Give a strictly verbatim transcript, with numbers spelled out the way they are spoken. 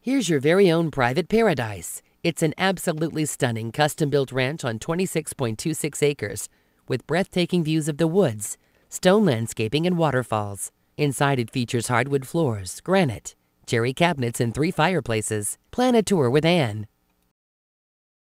Here's your very own private paradise. It's an absolutely stunning custom-built ranch on twenty-six point two six acres with breathtaking views of the woods, stone landscaping, and waterfalls. Inside it features hardwood floors, granite, cherry cabinets, and three fireplaces. Plan a tour with Anne.